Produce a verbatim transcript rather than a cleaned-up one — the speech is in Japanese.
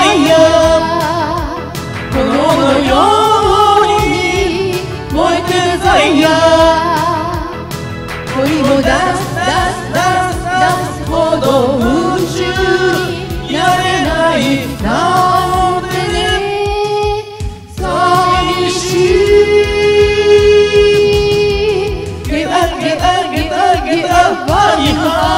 イヤー炎のように燃えてるファイヤー恋を出す出す出す出すほど夢中にやれないなんてね寂しい Give up, give up, give up, give up on your heart